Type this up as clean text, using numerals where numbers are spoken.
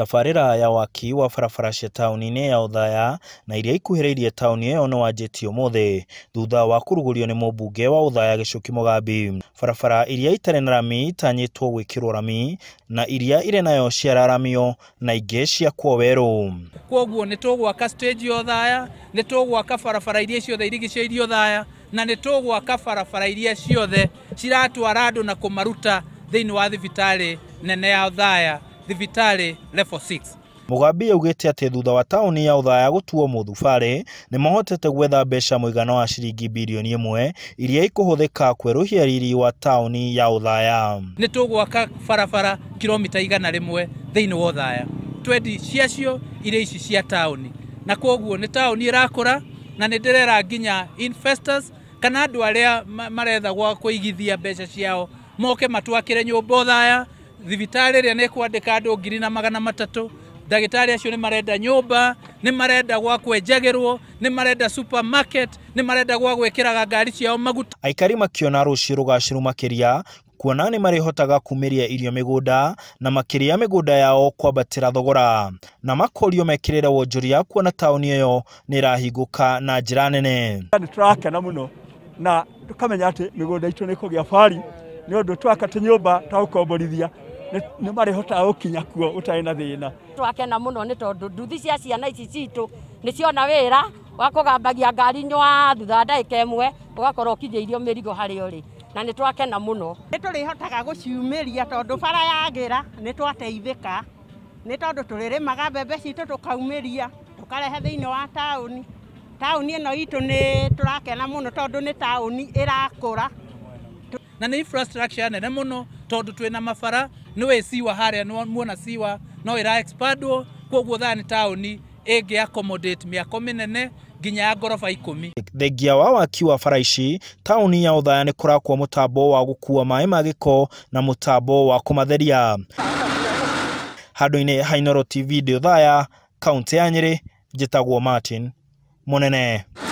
Tabarĩra ya waki wa barabara cia taũni-inĩ ya Othaya na iria ikuhĩrĩirie taũni ĩyo no wanjĩtie ũmũthĩ thutha wa kũrugũrio nĩ mũmbunge wa Othaya Gĩcũki Mũgambi. Barabara iria itarĩ na rami itanyĩtwo gwĩkĩrwo rami na iria irĩ nayo ciararamio na ingĩ ciakwo werũ. Kwoguo nĩ tũgwaka stage Othaya, nĩ tũgwaka barabara iria ciothe irigicĩirie Othaya na nĩ tũgwaka barabara iria ciothe ciratwara andũ na kũmaruta thĩinĩ wa thibitarĩ nene ya Othaya, thibitarĩ level 6. Mũgambi augĩte atĩ thutha wa taũni ya Othaya gutuo muthubari nĩ mahotete gwetha mbeca mũigana wa ciringi mbirioni imwe iria ikũhũthĩka kwerũhia riri wa taũni ya Othaya. Nĩ tũgwaka barabara kilomita 100 thĩinĩ wa Othaya. 20 ciacio iria ici cia taũni. Na kwoguo nĩ taũni ĩrakũra na nĩ ndĩrera nginya investors kana andũ arĩa maretha gwa kũigithia mbeca ciao moke matwakĩre nyũmba Othaya. Thibitarĩ ĩrĩa nĩ kwandĩka andũ 300,000. Ndagĩtarĩ acio nĩ marenda nyũmba, nĩ marenda gwa kwenjagĩrwo, nĩ marenda supermarket, nĩ marenda gwa gwĩkĩraga ngari ciao maguta. Aikari makiona rũciũ rũgacĩru makĩria kuona nĩ marihotaga kumĩria irio mĩgũnda na makĩria mĩgũnda yao kwambatĩra thogora na makorio mekĩrĩre wonjoria kuona taũni ĩyo nĩ irahingũka na njĩra nene. Nĩ tũrakena mũno na tũkamenya atĩ mĩgũnda itũ nĩ kũgĩa bari nĩ ũndũ twaka tũnyũmba twa gũkomborithia nĩ marihotaga gũkinya kuo ũtarĩ na thĩna. Twakena mũno nĩ tondũ nduthi cia ciana ici citũ nĩ ciona wĩra wa kũgambagia ngari nywa thutha ndagĩka ĩmwe ũgakorwo ũkinyĩirio mĩrigo harĩa ũrĩ na nĩ twakena mũno. Nĩ tũrĩhotaga gũciumĩria tondũ bara yagĩra nĩ twateithĩka nĩ tondũ tũrĩrĩmaga mbembe citũ tũkaumĩria tũkarehe thĩinĩ wa taũni. Taũni ĩno itũ nĩ tũrakena mũno tondũ nĩ taũni ĩrakũra. Na nĩ infrastructure nene mũno tondũ twĩna mabara nĩ siwa harĩa muona siwa no ĩra expandwo kwoguo Othaya nĩ taũni ĩngĩ accommodate mĩako mĩnene nginya ya ngoroba 10. Thengia wa waki wa bara ici taũni ya Othaya nĩ kũrakwo mũtambo wa gũkua maĩ ma gĩko na mũtambo wa kũmatheria. Handũ-inĩ ha Inooro TV Othaya, kaunti ya Nyeri, njĩtagwo Martin Mũnene.